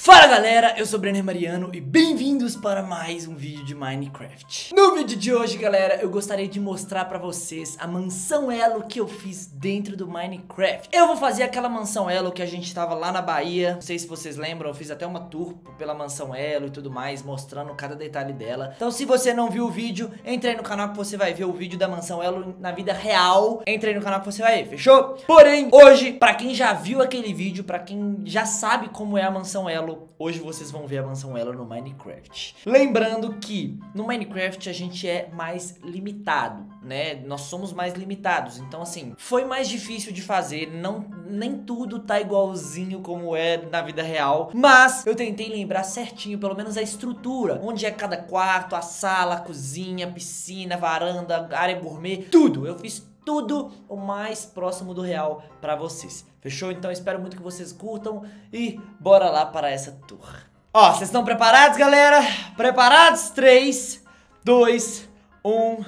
Fala galera, eu sou o Brenner Mariano e bem-vindos para mais um vídeo de Minecraft. No vídeo de hoje, galera, eu gostaria de mostrar pra vocês a mansão Elo que eu fiz dentro do Minecraft. Eu vou fazer aquela mansão Elo que a gente tava lá na Bahia. Não sei se vocês lembram, eu fiz até uma tour pela mansão Elo e tudo mais, mostrando cada detalhe dela. Então se você não viu o vídeo, entre aí no canal que você vai ver o vídeo da mansão Elo na vida real. Entre aí no canal que você vai ver, fechou? Porém, hoje, pra quem já viu aquele vídeo, pra quem já sabe como é a mansão Elo, hoje vocês vão ver a mansão Elo no Minecraft. Lembrando que no Minecraft a gente é mais limitado, né? Nós somos mais limitados. Então assim, foi mais difícil de fazer. Nem tudo tá igualzinho como é na vida real. Mas eu tentei lembrar certinho, pelo menos a estrutura. Onde é cada quarto, a sala, a cozinha, a piscina, a varanda, a área gourmet. Tudo, eu fiz tudo o mais próximo do real pra vocês. Fechou? Então eu espero muito que vocês curtam e bora lá para essa tour. Ó, vocês estão preparados, galera? Preparados? 3, 2, 1.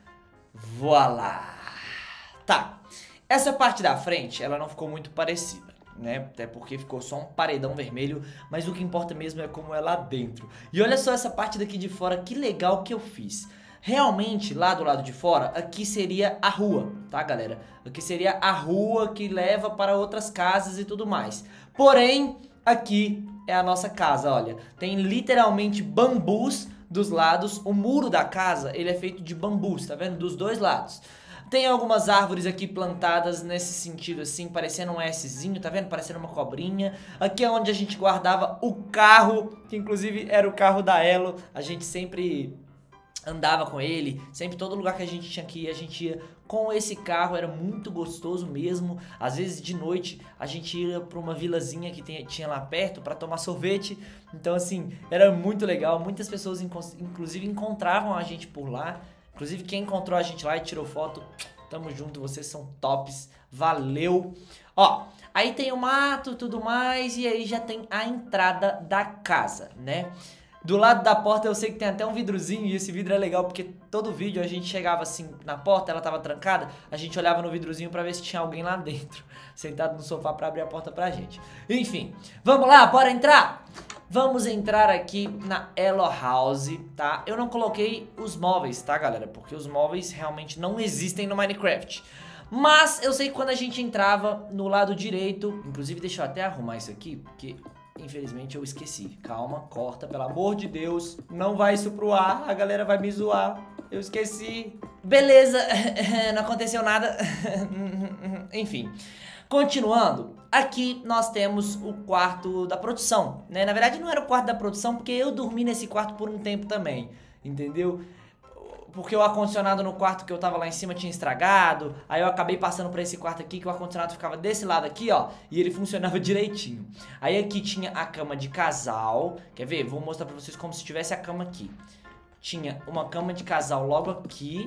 Voilá! Tá, essa parte da frente, ela não ficou muito parecida, né? Até porque ficou só um paredão vermelho, mas o que importa mesmo é como é lá dentro. E olha só essa parte daqui de fora, que legal que eu fiz. Realmente, lá do lado de fora, aqui seria a rua, tá, galera? Aqui seria a rua que leva para outras casas e tudo mais. Porém, aqui é a nossa casa, olha. Tem literalmente bambus dos lados. O muro da casa, ele é feito de bambus, tá vendo? Dos dois lados. Tem algumas árvores aqui plantadas nesse sentido assim, parecendo um Szinho, tá vendo? Parecendo uma cobrinha. Aqui é onde a gente guardava o carro, que inclusive era o carro da Elo. A gente sempre andava com ele, sempre todo lugar que a gente tinha que ir, a gente ia com esse carro, era muito gostoso mesmo. Às vezes de noite a gente ia pra uma vilazinha que tinha lá perto pra tomar sorvete. Então assim, era muito legal, muitas pessoas inclusive encontravam a gente por lá. Inclusive quem encontrou a gente lá e tirou foto, tamo junto, vocês são tops, valeu. Ó, aí tem o mato, tudo mais, e aí já tem a entrada da casa, né? Do lado da porta eu sei que tem até um vidrozinho, e esse vidro é legal porque todo vídeo a gente chegava assim na porta, ela tava trancada, a gente olhava no vidrozinho pra ver se tinha alguém lá dentro, sentado no sofá pra abrir a porta pra gente. Enfim, vamos lá, bora entrar? Vamos entrar aqui na Elo House, tá? Eu não coloquei os móveis, tá, galera? Porque os móveis realmente não existem no Minecraft. Mas eu sei que quando a gente entrava no lado direito, inclusive deixa eu até arrumar isso aqui, porque infelizmente eu esqueci. Calma, corta, pelo amor de Deus. Não vai isso pro ar, a galera vai me zoar. Eu esqueci. Beleza, não aconteceu nada. Enfim, continuando. Aqui nós temos o quarto da produção, né? Na verdade não era o quarto da produção, porque eu dormi nesse quarto por um tempo também, entendeu? Porque o ar-condicionado no quarto que eu tava lá em cima tinha estragado. Aí eu acabei passando pra esse quarto aqui, que o ar-condicionado ficava desse lado aqui, ó. E ele funcionava direitinho. Aí aqui tinha a cama de casal. Quer ver? Vou mostrar pra vocês como se tivesse a cama aqui. Tinha uma cama de casal logo aqui.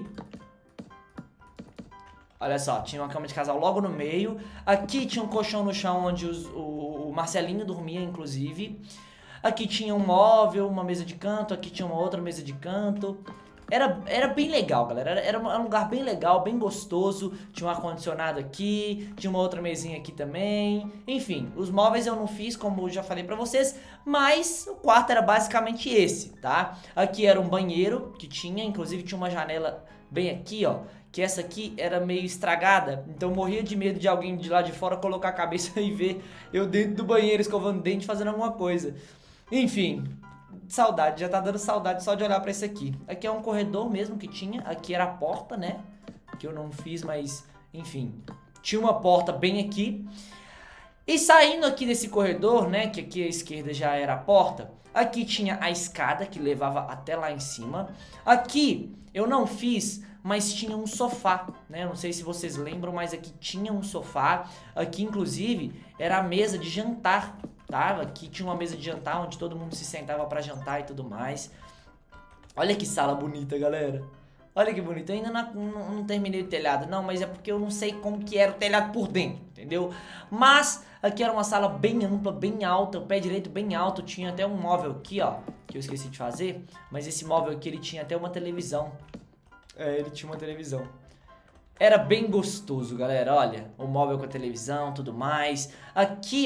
Olha só, tinha uma cama de casal logo no meio. Aqui tinha um colchão no chão onde o Marcelinho dormia, inclusive. Aqui tinha um móvel, uma mesa de canto. Aqui tinha uma outra mesa de canto. Era bem legal, galera, era um lugar bem legal, bem gostoso. Tinha um ar-condicionado aqui, tinha uma outra mesinha aqui também. Enfim, os móveis eu não fiz, como eu já falei pra vocês, mas o quarto era basicamente esse, tá? Aqui era um banheiro que tinha, inclusive tinha uma janela bem aqui, ó, que essa aqui era meio estragada. Então eu morria de medo de alguém de lá de fora colocar a cabeça e ver eu dentro do banheiro escovando dente, fazendo alguma coisa. Enfim, saudade, já tá dando saudade só de olhar pra esse aqui. Aqui é um corredor mesmo que tinha. Aqui era a porta, né? Que eu não fiz, mas enfim, tinha uma porta bem aqui. E saindo aqui desse corredor, né? Que aqui à esquerda já era a porta. Aqui tinha a escada que levava até lá em cima. Aqui eu não fiz, mas tinha um sofá, né? Não sei se vocês lembram, mas aqui tinha um sofá. Aqui inclusive era a mesa de jantar. Aqui tinha uma mesa de jantar onde todo mundo se sentava pra jantar e tudo mais. Olha que sala bonita, galera. Olha que bonito. Eu ainda não terminei o telhado, não, mas é porque eu não sei como que era o telhado por dentro, entendeu? Mas aqui era uma sala bem ampla, bem alta, o pé direito bem alto. Tinha até um móvel aqui, ó, que eu esqueci de fazer. Mas esse móvel aqui, ele tinha até uma televisão. É, ele tinha uma televisão. Era bem gostoso, galera, olha, o móvel com a televisão, tudo mais. Aqui, ó,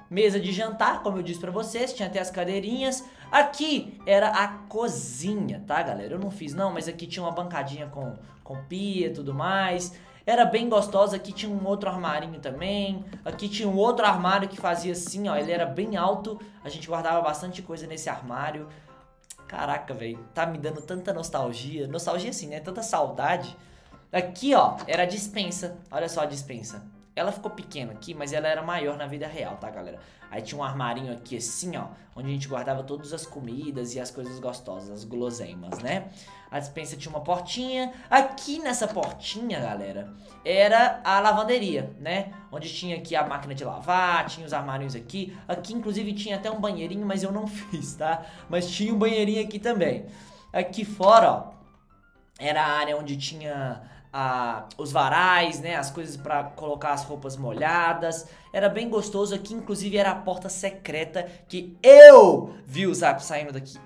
mesa de jantar, como eu disse pra vocês, tinha até as cadeirinhas. Aqui era a cozinha, tá, galera? Eu não fiz não, mas aqui tinha uma bancadinha com pia e tudo mais. Era bem gostosa, aqui tinha um outro armarinho também. Aqui tinha um outro armário que fazia assim, ó, ele era bem alto. A gente guardava bastante coisa nesse armário. Caraca, velho, tá me dando tanta nostalgia. Nostalgia assim, né? Tanta saudade. Aqui, ó, era a despensa. Olha só a despensa. Ela ficou pequena aqui, mas ela era maior na vida real, tá, galera? Aí tinha um armarinho aqui assim, ó, onde a gente guardava todas as comidas e as coisas gostosas, as guloseimas, né? A despensa tinha uma portinha. Aqui nessa portinha, galera, era a lavanderia, né? Onde tinha aqui a máquina de lavar, tinha os armários aqui. Aqui, inclusive, tinha até um banheirinho, mas eu não fiz, tá? Mas tinha um banheirinho aqui também. Aqui fora, ó, era a área onde tinha os varais, né, as coisas pra colocar as roupas molhadas. Era bem gostoso. Aqui inclusive era a porta secreta que eu vi o Zap saindo daqui.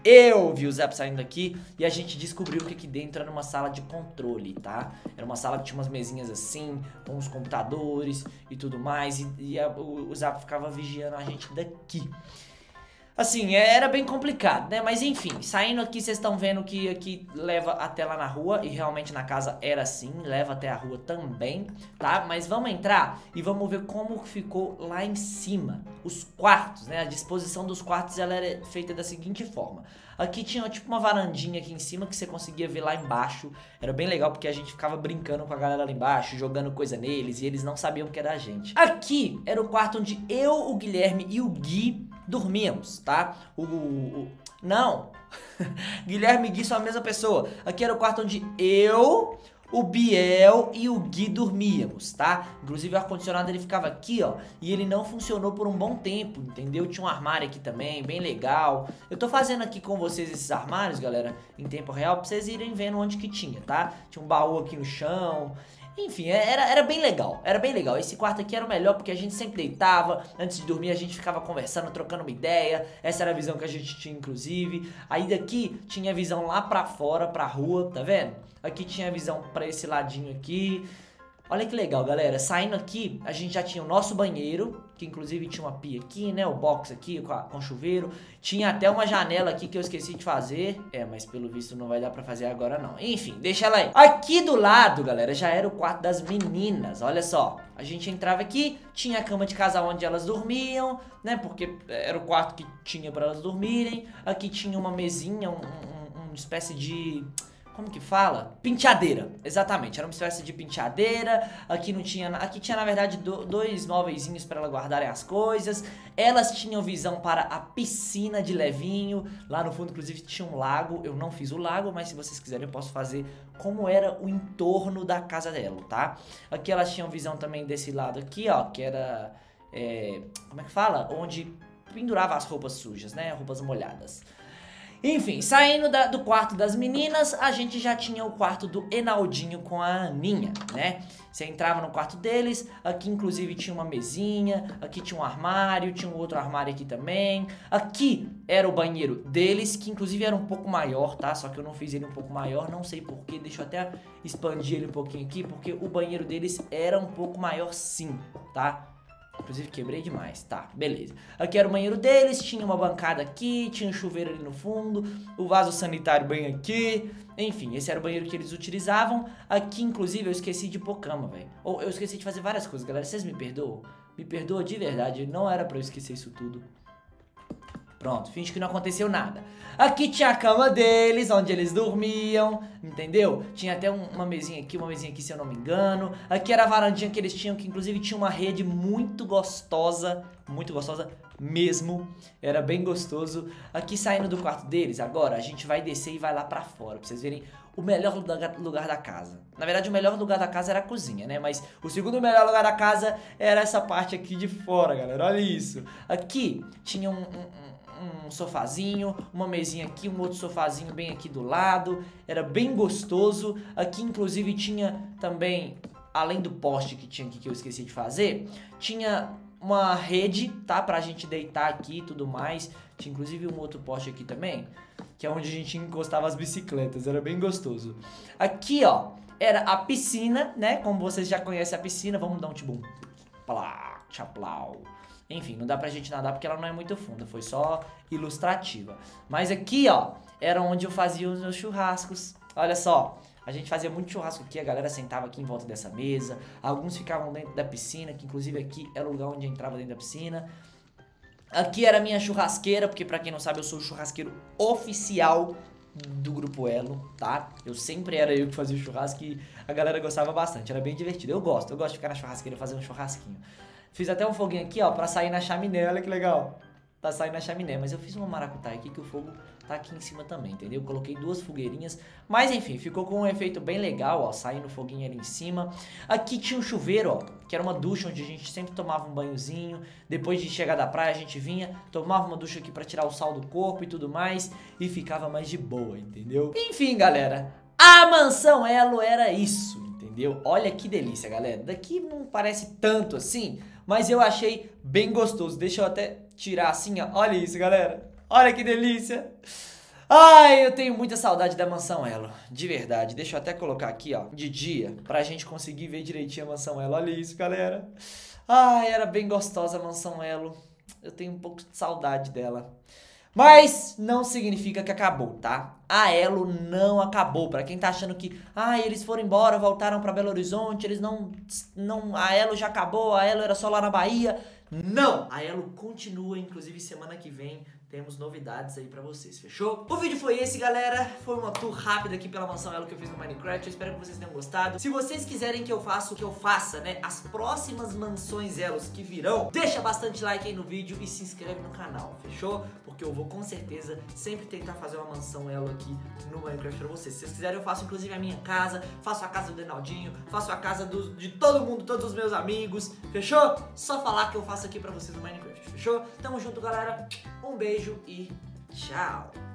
E a gente descobriu que aqui dentro era uma sala de controle, tá? Era uma sala que tinha umas mesinhas assim, com os computadores e tudo mais. O Zap ficava vigiando a gente daqui. Assim, era bem complicado, né? Mas enfim, saindo aqui, vocês estão vendo que aqui leva até lá na rua. E realmente na casa era assim, leva até a rua também, tá? Mas vamos entrar e vamos ver como ficou lá em cima. Os quartos, né? A disposição dos quartos, ela era feita da seguinte forma. Aqui tinha tipo uma varandinha aqui em cima que você conseguia ver lá embaixo. Era bem legal porque a gente ficava brincando com a galera lá embaixo, jogando coisa neles, e eles não sabiam que era a gente. Aqui era o quarto onde eu, o Guilherme e o Gui dormíamos, tá? Não, Guilherme e Gui são a mesma pessoa. Aqui era o quarto onde eu, o Biel e o Gui dormíamos, tá? Inclusive o ar-condicionado ele ficava aqui, ó, e ele não funcionou por um bom tempo, entendeu? Tinha um armário aqui também, bem legal. Eu tô fazendo aqui com vocês esses armários, galera, em tempo real, pra vocês irem vendo onde que tinha, tá? Tinha um baú aqui no chão. Enfim, era bem legal, era bem legal. Esse quarto aqui era o melhor porque a gente sempre deitava, antes de dormir a gente ficava conversando, trocando uma ideia. Essa era a visão que a gente tinha, inclusive. Aí daqui tinha a visão lá pra fora, pra rua, tá vendo? Aqui tinha a visão pra esse ladinho aqui. Olha que legal, galera. Saindo aqui, a gente já tinha o nosso banheiro, que inclusive tinha uma pia aqui, né? O box aqui com chuveiro. Tinha até uma janela aqui que eu esqueci de fazer. Mas pelo visto não vai dar pra fazer agora não. Enfim, deixa ela aí. Aqui do lado, galera, já era o quarto das meninas. Olha só. A gente entrava aqui, tinha a cama de casal onde elas dormiam, né? Porque era o quarto que tinha pra elas dormirem. Aqui tinha uma mesinha, uma espécie de... Como que fala? Penteadeira, exatamente, era uma espécie de penteadeira. Aqui não tinha, aqui tinha na verdade dois móveizinhos para elas guardarem as coisas. Elas tinham visão para a piscina de levinho. Lá no fundo inclusive tinha um lago. Eu não fiz o lago, mas se vocês quiserem eu posso fazer como era o entorno da casa dela, tá? Aqui elas tinham visão também desse lado aqui, ó, que era, como é que fala? Onde pendurava as roupas sujas, né, roupas molhadas. Enfim, saindo do quarto das meninas, a gente já tinha o quarto do Enaldinho com a Aninha, né? Você entrava no quarto deles, aqui inclusive tinha uma mesinha, aqui tinha um armário, tinha um outro armário aqui também. Aqui era o banheiro deles, que inclusive era um pouco maior, tá? Só que eu não fiz ele um pouco maior, não sei porquê, deixa eu até expandir ele um pouquinho aqui, porque o banheiro deles era um pouco maior sim, tá? Inclusive quebrei demais, tá, beleza. Aqui era o banheiro deles, tinha uma bancada aqui, tinha um chuveiro ali no fundo, o vaso sanitário bem aqui. Enfim, esse era o banheiro que eles utilizavam. Aqui, inclusive, eu esqueci de pôr cama, velho. Ou eu esqueci de fazer várias coisas, galera, vocês me perdoam? Me perdoa de verdade, não era pra eu esquecer isso tudo. Pronto, finge que não aconteceu nada. Aqui tinha a cama deles, onde eles dormiam, entendeu? Tinha até uma mesinha aqui se eu não me engano. Aqui era a varandinha que eles tinham, que inclusive tinha uma rede muito gostosa mesmo. Era bem gostoso. Aqui saindo do quarto deles, agora a gente vai descer e vai lá pra fora, pra vocês verem o melhor lugar da casa. Na verdade, o melhor lugar da casa era a cozinha, né? Mas o segundo melhor lugar da casa era essa parte aqui de fora, galera. Olha isso. Aqui tinha um sofazinho, uma mesinha aqui, um outro sofazinho bem aqui do lado. Era bem gostoso. Aqui inclusive tinha também, além do poste que tinha aqui que eu esqueci de fazer, tinha uma rede, tá? Pra gente deitar aqui e tudo mais. Tinha inclusive um outro poste aqui também, que é onde a gente encostava as bicicletas. Era bem gostoso. Aqui, ó, era a piscina, né? Como vocês já conhecem a piscina. Vamos dar um tibum. Plá, tchaplau. Enfim, não dá pra gente nadar porque ela não é muito funda, foi só ilustrativa. Mas aqui, ó, era onde eu fazia os meus churrascos. Olha só, a gente fazia muito churrasco aqui, a galera sentava aqui em volta dessa mesa. Alguns ficavam dentro da piscina, que inclusive aqui era o lugar onde eu entrava dentro da piscina. Aqui era a minha churrasqueira, porque pra quem não sabe eu sou o churrasqueiro oficial do Grupo Elo, tá? Eu sempre era eu que fazia o churrasco e a galera gostava bastante, era bem divertido. Eu gosto de ficar na churrasqueira fazendo um churrasquinho. Fiz até um foguinho aqui, ó, pra sair na chaminé, olha que legal. Tá saindo na chaminé, mas eu fiz uma maracutaia aqui que o fogo tá aqui em cima também, entendeu? Coloquei 2 fogueirinhas, mas enfim, ficou com um efeito bem legal, ó, saindo o foguinho ali em cima. Aqui tinha um chuveiro, ó, que era uma ducha onde a gente sempre tomava um banhozinho. Depois de chegar da praia a gente vinha, tomava uma ducha aqui pra tirar o sal do corpo e tudo mais, e ficava mais de boa, entendeu? Enfim, galera, a Mansão Elo era isso, entendeu? Olha que delícia, galera. Daqui não parece tanto assim, mas eu achei bem gostoso. Deixa eu até tirar assim, ó. Olha isso, galera. Olha que delícia. Ai, eu tenho muita saudade da Mansão Elo, de verdade. Deixa eu até colocar aqui, ó, de dia, pra gente conseguir ver direitinho a Mansão Elo. Olha isso, galera. Ai, era bem gostosa a Mansão Elo. Eu tenho um pouco de saudade dela. Mas não significa que acabou, tá? A Elo não acabou. Pra quem tá achando que, eles foram embora, voltaram pra Belo Horizonte, eles não, a Elo já acabou, a Elo era só lá na Bahia. Não, a Elo continua, inclusive semana que vem temos novidades aí pra vocês, fechou? O vídeo foi esse, galera. Foi uma tour rápida aqui pela Mansão Elo que eu fiz no Minecraft. Eu espero que vocês tenham gostado. Se vocês quiserem que eu faça, né, as próximas mansões Elos que virão, deixa bastante like aí no vídeo e se inscreve no canal, fechou? Porque eu vou com certeza sempre tentar fazer uma mansão Elo aqui no Minecraft pra vocês. Se vocês quiserem eu faço inclusive a minha casa, faço a casa do Denaldinho, faço a casa de todo mundo, todos os meus amigos, fechou? Só falar que eu faço aqui pra vocês no Minecraft, fechou? Tamo junto, galera. Um beijo e tchau!